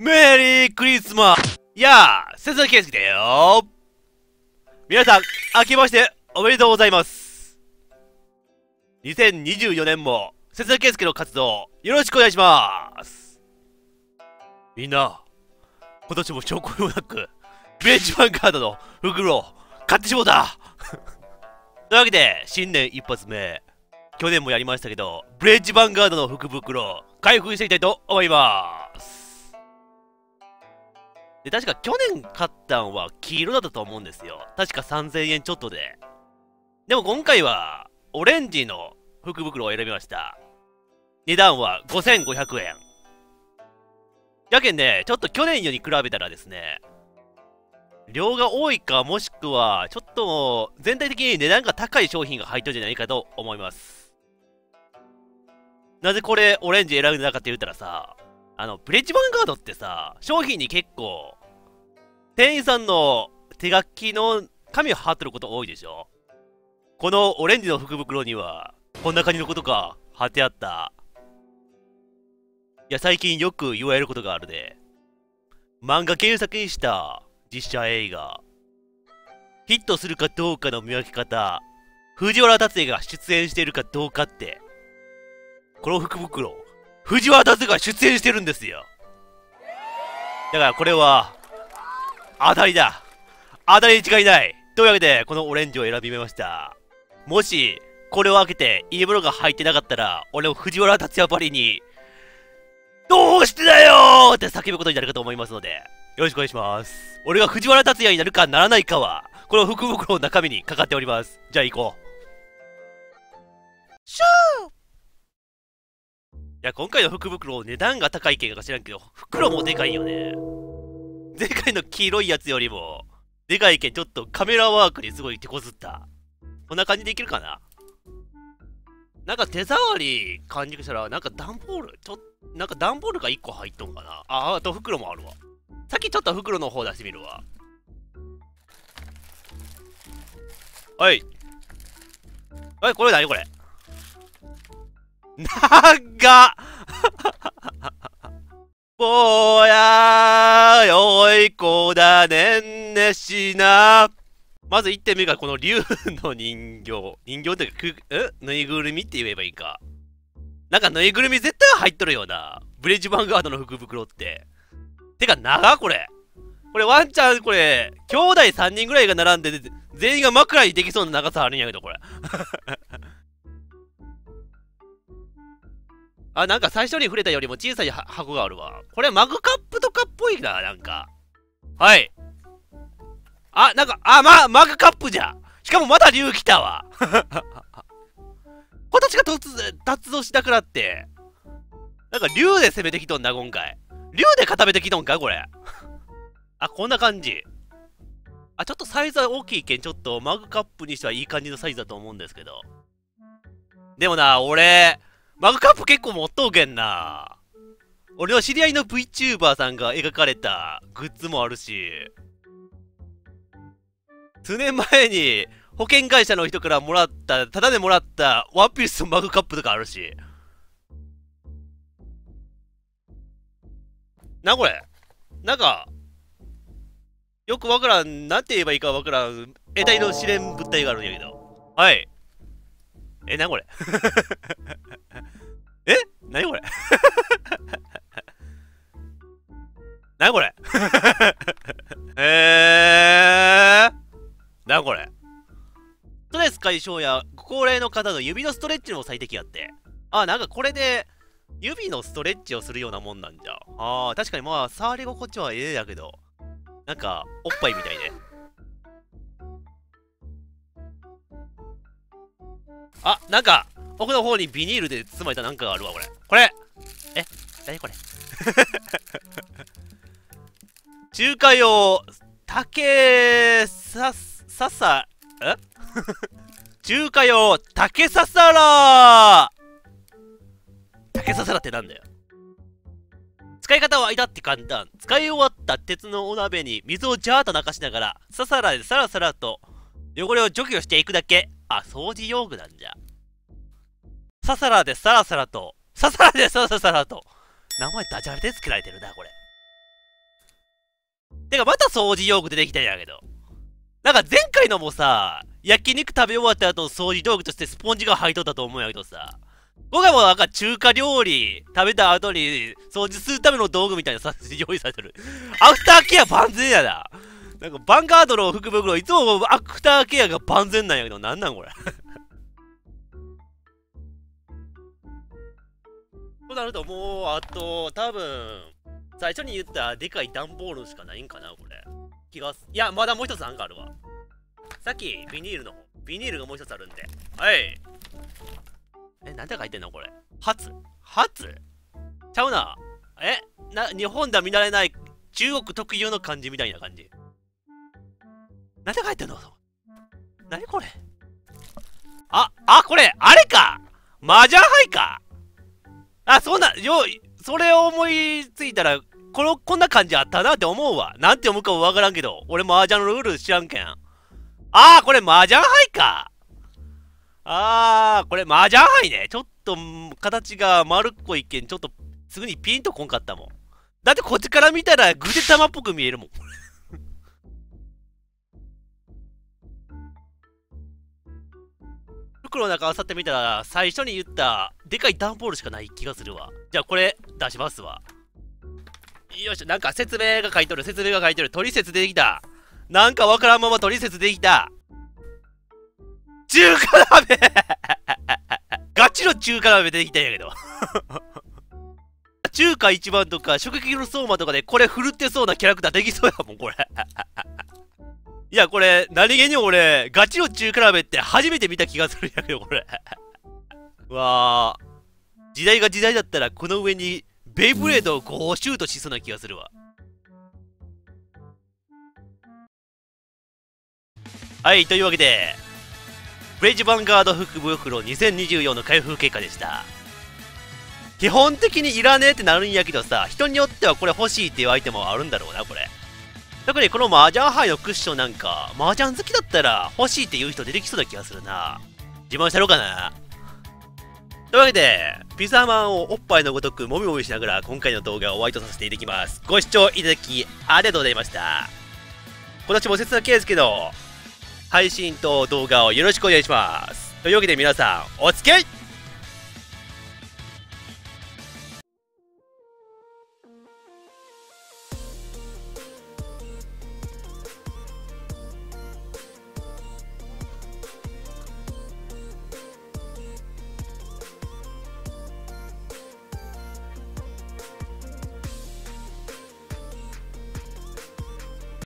メリークリスマス。やあ、節田圭介だよ。皆さん、明けましておめでとうございます。2024年も、節田圭介の活動、よろしくお願いします。みんな、今年も証拠もなく、ビレッジヴァンガードの袋を買ってしもうたというわけで、新年一発目、去年もやりましたけど、ビレッジヴァンガードの福袋、開封していきたいと思います。で、確か去年買ったんは黄色だったと思うんですよ。確か3000円ちょっとで。でも今回は、オレンジの福袋を選びました。値段は5500円。やけんね、ちょっと去年より比べたらですね、量が多いか、もしくは、ちょっと全体的に値段が高い商品が入ってるんじゃないかと思います。なぜこれオレンジ選んだかって言ったらさ、ブレッジヴァンガードってさ、商品に結構、店員さんの手書きの紙を貼ってること多いでしょ。このオレンジの福袋には、こんな感じのことが貼ってあった。いや、最近よく言われることがあるで。漫画原作にした実写映画。ヒットするかどうかの見分け方。藤原竜也が出演しているかどうかって。この福袋、藤原竜也が出演してるんですよ。だからこれは、当たりだ。当たりに違いない。というわけで、このオレンジを選びました。もし、これを開けて、いいものが入ってなかったら、俺を藤原竜也ばりに、どうしてだよーって叫ぶことになるかと思いますので、よろしくお願いします。俺が藤原竜也になるかならないかは、この福袋の中身にかかっております。じゃあ行こう。シュー！いや、今回の福袋、値段が高い件か知らんけど、袋もでかいよね。前回の黄色いやつよりも、でかい件ちょっとカメラワークにすごい手こずった。こんな感じでいけるかな。なんか手触り感じしたら、なんか段ボール、なんか段ボールが1個入っとんかな。あと袋もあるわ。さっきちょっと袋の方出してみるわ。はい。はい、これ何これ。長っぼやーよい子だねんねしな。まず1点目がこの竜の人形。人形ってぬいぐるみって言えばいいか。なんかぬいぐるみ絶対入っとるよな。ブレッジヴァンガードの福袋って。てか長っこれ。これワンチャンこれ、兄弟3人ぐらいが並んで、全員が枕にできそうな長さあるんやけど、これ。あ、なんか最初に触れたよりも小さい箱があるわ。これマグカップとかっぽいな、なんか。はい。あ、なんか、マグカップじゃ。しかもまだ竜来たわ。形が脱動しなくなって。なんか竜で攻めてきとんだ、今回。竜で固めてきとんか、これ。あ、こんな感じ。あ、ちょっとサイズは大きいけん、ちょっとマグカップにしてはいい感じのサイズだと思うんですけど。でもな、俺、マグカップ結構持っとうけんな。俺の知り合いの VTuber さんが描かれたグッズもあるし、数年前に保険会社の人からもらった、タダでもらったワンピースのマグカップとかあるし。な、これ。なんか、よくわからん、なんて言えばいいかわからん、得体の試練物体があるんやけど。はい。な、これ。なにこれ。なにこれ。なにこれ。ストレス解消やご高齢の方の指のストレッチにも最適やって。あ、なんかこれで指のストレッチをするようなもんなんじゃ。確かにまあ触り心地はええやけど、なんかおっぱいみたいね。あ、なんか奥の方にビニールで包まれたなんかがあるわ、これ。これ何これ。中華用中華用竹ささら。竹ささらってなんだよ。使い方は至って簡単。使い終わった鉄のお鍋に水をジャーッと流しながら、ささらでさらさらと汚れを除去していくだけ。あ、掃除用具なんじゃ。ささらでさらさらと、ささらでさらさらと。名前ダジャレで付けられてるな、これ。 てかまた掃除用具出てきたんやけど。なんか前回のもさ、焼肉食べ終わった後掃除道具としてスポンジが入っとったと思うんやけどさ、今回もなんか中華料理食べた後に掃除するための道具みたいなさ、用意されてる。アフターケア万全やな。なんかバンガードの福袋いつもアフターケアが万全なんやけど、なんなんこれ。となるともう、あと、多分、最初に言ったでかい段ボールしかないんかな、これ。気がす。いや、まだもう一つなんかあるわ。さっき、ビニールの方。ビニールがもう一つあるんで。はい。なんて書いてんのこれ。初ちゃうな。日本では見慣れない中国特有の漢字みたいな感じ。なんて書いてんのなにこれこれ、あれか麻雀牌かそれを思いついたら、こんな感じあったなって思うわ。なんて読むかもわからんけど、俺麻雀のルール知らんけん。これ麻雀牌かこれ麻雀牌ね。ちょっと、形が丸っこいけん、ちょっと、すぐにピンとこんかったもん。だってこっちから見たらぐで玉っぽく見えるもん。袋の中あさってみたら、最初に言った、でかい段ボールしかない気がするわ。じゃあこれ、出しますわ。よいしょ、なんか説明が書いてる。取説出てきた。なんかわからんまま取説出てきた。中華鍋ガチの中華鍋出てきたんやけど。中華一番とか、食撃の相馬とかでこれ振るってそうなキャラクターできそうやもん、これ。いや、これ、何気に俺、ガチの中華鍋って初めて見た気がするんやけど、これ。うわぁ。時代が時代だったら、この上に、ベイブレードをこうシュートしそうな気がするわ。はい、というわけで、ブレイジヴァンガード福袋2024の開封結果でした。基本的にいらねえってなるんやけどさ、人によってはこれ欲しいっていうアイテムはあるんだろうな、これ。特にこの麻雀杯のクッションなんか、麻雀好きだったら欲しいっていう人出てきそうな気がするな。自慢したろうかな。というわけで、ピザマンをおっぱいのごとくもみもみしながら今回の動画を終わりとさせていただきます。ご視聴いただきありがとうございました。今年も節田圭介の配信と動画をよろしくお願いします。というわけで皆さん、お付き合い